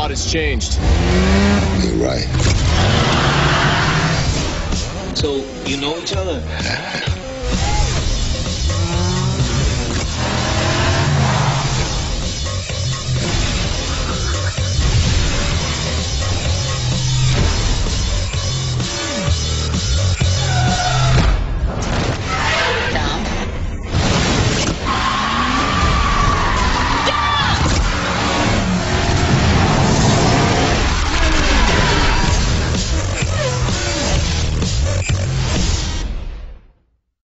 lot has changed. You're right. So, you know each other?